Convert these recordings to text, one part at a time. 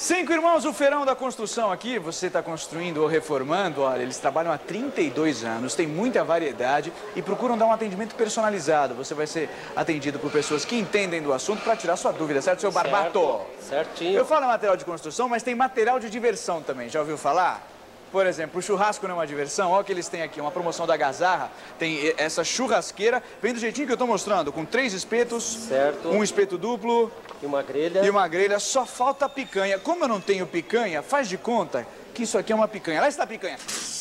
Cinco irmãos, o Feirão da Construção aqui, você está construindo ou reformando, olha, eles trabalham há 32 anos, tem muita variedade e procuram dar um atendimento personalizado. Você vai ser atendido por pessoas que entendem do assunto para tirar sua dúvida, certo, seu Barbato? Certinho. Eu falo material de construção, mas tem material de diversão também, já ouviu falar? Por exemplo, o churrasco não é uma diversão, olha o que eles têm aqui, uma promoção da Gazarra, tem essa churrasqueira, vem do jeitinho que eu estou mostrando, com 3 espetos, certo, um espeto duplo e uma grelha. E uma grelha, só falta picanha. Como eu não tenho picanha, faz de conta que isso aqui é uma picanha. Lá está a picanha.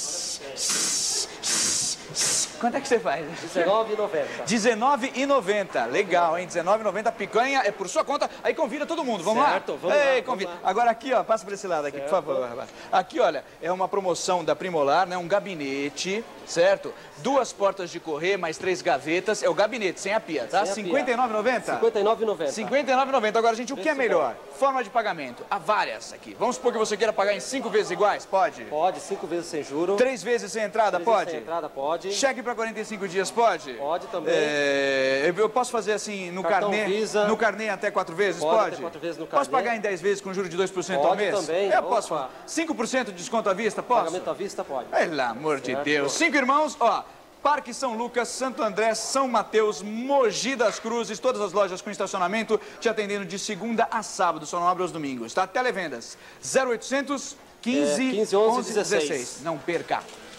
Quanto é que você faz? R$19,90. R$19,90. Legal, hein? R$19,90. A picanha é por sua conta. Aí convida todo mundo. Vamos lá? Certo, vamos lá. Convida. Agora aqui, ó, passa por esse lado aqui, certo, por favor, rapaz. Aqui, olha, é uma promoção da Primolar, né? Um gabinete, certo? 2 portas de correr, mais 3 gavetas. É o gabinete, sem a pia, tá? R$59,90? R$59,90. R$59,90. Agora, gente, o que é melhor? Forma de pagamento. Há várias aqui. Vamos supor que você queira pagar em 5 vezes iguais? Pode? Pode, 5 vezes sem juro. 3 vezes sem entrada? 3 pode? Vezes sem entrada, pode. Cheque para 45 dias? Pode? Pode também. Eu posso fazer assim no carnê? Visa. No carnê até 4 vezes? Pode? Até 4 vezes no carnê. Posso pagar em 10 vezes com juros de 2% pode ao mês? Também. Eu posso. 5% de desconto à vista? Posso? Pagamento à vista pode. Pelo amor de Deus. 5 irmãos, ó. Parque São Lucas, Santo André, São Mateus, Mogi das Cruzes, todas as lojas com estacionamento, te atendendo de segunda a sábado, só não abre aos domingos, tá? Televendas 0800 15 11 16. Não perca.